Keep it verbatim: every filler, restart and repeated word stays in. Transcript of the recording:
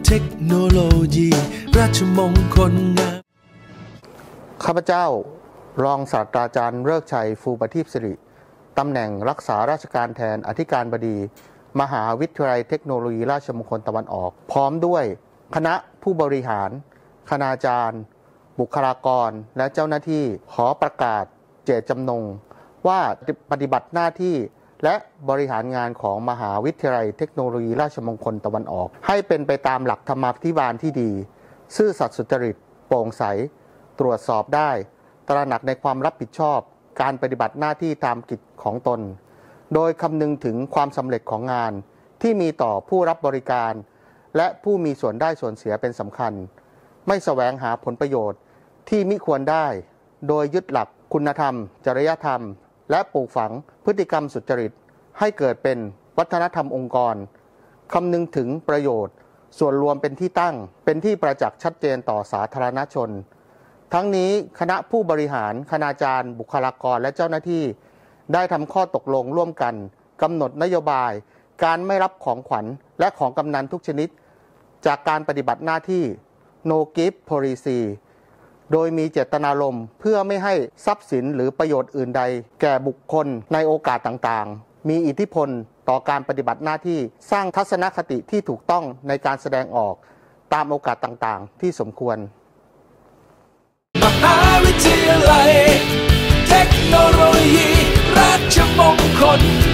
เทคโนโลยีราชมงคลงามข้าพเจ้ารองศาสตราจารย์ฤกษ์ชัยฟูประทีปสิริตำแหน่งรักษาราชการแทนอธิการบดีมหาวิทยาลัยเทคโนโลยีราชมงคลตะวันออกพร้อมด้วยคณะผู้บริหารคณาจารย์บุคลากรและเจ้าหน้าที่ขอประกาศเจตจำนงว่าปฏิบัติหน้าที่และบริหารงานของมหาวิทยาลัยเทคโนโลยีราชมงคลตะวันออกให้เป็นไปตามหลักธรรมาภิบาลที่ดีซื่อสัตย์สุจริตโปร่งใสตรวจสอบได้ตระหนักในความรับผิดชอบการปฏิบัติหน้าที่ตามกิจของตนโดยคำนึงถึงความสำเร็จของงานที่มีต่อผู้รับบริการและผู้มีส่วนได้ส่วนเสียเป็นสำคัญไม่แสวงหาผลประโยชน์ที่มิควรได้โดยยึดหลักคุณธรรมจริยธรรมและปลูกฝังพฤติกรรมสุจริตให้เกิดเป็นวัฒนธรรมองค์กรคำนึงถึงประโยชน์ส่วนรวมเป็นที่ตั้งเป็นที่ประจักษ์ชัดเจนต่อสาธารณชนทั้งนี้คณะผู้บริหารคณาจารย์บุคลากรและเจ้าหน้าที่ได้ทำข้อตกลงร่วมกันกำหนดนโยบายการไม่รับของขวัญและของกำนันทุกชนิดจากการปฏิบัติหน้าที่ No Gift Policy โดยมีเจตนารมณ์เพื่อไม่ให้ทรัพย์สินหรือประโยชน์อื่นใดแก่บุคคลในโอกาสต่างๆมีอิทธิพลต่อการปฏิบัติหน้าที่สร้างทัศนคติที่ถูกต้องในการแสดงออกตามโอกาสต่างๆที่สมควรมหาวิทยาลัยเทคโนโลยีราชมงคล